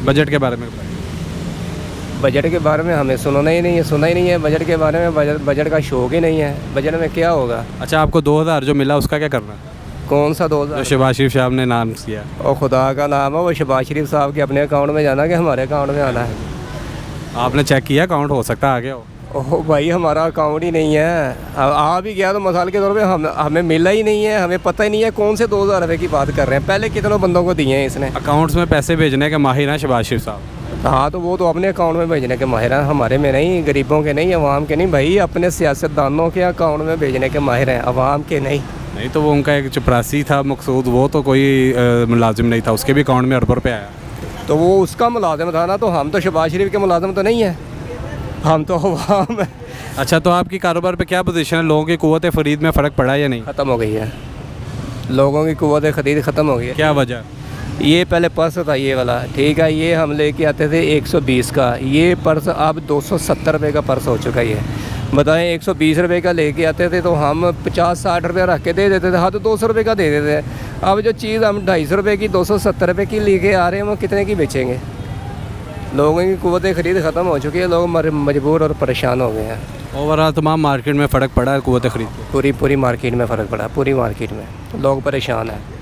Budget के बारे में बताइए। बजट के बारे में हमें सुना ही नहीं है बजट के बारे में। बजट का शौक ही नहीं है। बजट में क्या होगा? अच्छा, आपको 2000 जो मिला उसका क्या करना है? कौन सा जो 2000? शहबाज शरीफ साहब ने अनाउंस किया। और खुदा का नाम है, वो शहबाज शरीफ साहब के अपने अकाउंट में जाना कि हमारे अकाउंट में आना है? आपने चेक किया अकाउंट? हो सकता है आ गया हो। ओह भाई, हमारा अकाउंट ही नहीं है। अब आ भी गया तो मिसाल के तौर पे हमें मिला ही नहीं है। हमें पता ही नहीं है कौन से 2000 रुपये की बात कर रहे हैं। पहले कितनों बंदों को दिए हैं इसने। अकाउंट्स में पैसे भेजने के माहिर हैं शहबाज शरीफ साहब। हाँ, तो वो तो अपने अकाउंट में भेजने के माहिर हैं, हमारे में नहीं, गरीबों के नहीं, अवाम के नहीं भाई। अपने सियासतदानों के अकाउंट में भेजने के माहिर हैं, अवाम के नहीं। नहीं तो वो उनका एक चपरासी था मकसूद, वो तो कोई मुलाजिम नहीं था, उसके भी अकाउंट में अरब रुपये आया। तो वो उसका मुलाजिम था ना। तो हम तो शहबाज शरीफ के मुलाजिम तो नहीं है, हम तो अवाम है। अच्छा, तो आपकी कारोबार पे क्या पोजीशन है? लोगों की कुव्वत ख़रीद में फ़र्क पड़ा या नहीं? ख़त्म हो गई है। लोगों की कुव्वत ख़रीद ख़त्म हो गई है। क्या वजह? ये पहले पर्स था ये वाला, ठीक है, ये हम लेके आते थे 120 का। ये पर्स अब 270 रुपये का पर्स हो चुका है। ये बताएं, 120 रुपये का लेके आते थे तो हम 50-60 रुपये रख के दे देते थे। हाँ, तो 200 रुपये का दे देते थे। अब जो चीज़ हम 250 रुपये की 270 रुपये की लेके आ रहे हैं, वो कितने की बेचेंगे? लोगों की कुव्वत ख़रीद ख़त्म हो चुकी है। लोग मजबूर और परेशान हो गए हैं। ओवरऑल तमाम मार्केट में फ़र्क पड़ा है कुव्वत ख़रीद? पूरी मार्केट में फ़र्क पड़ा, पूरी मार्केट में लोग परेशान हैं।